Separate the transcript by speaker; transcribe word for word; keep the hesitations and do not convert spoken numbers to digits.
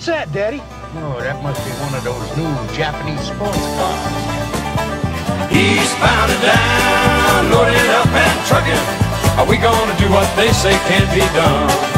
Speaker 1: What's that, Daddy?
Speaker 2: Oh, that must be one of those new Japanese sports cars.
Speaker 3: Eastbound and down, loading up and trucking. Are we gonna do what they say can't be done?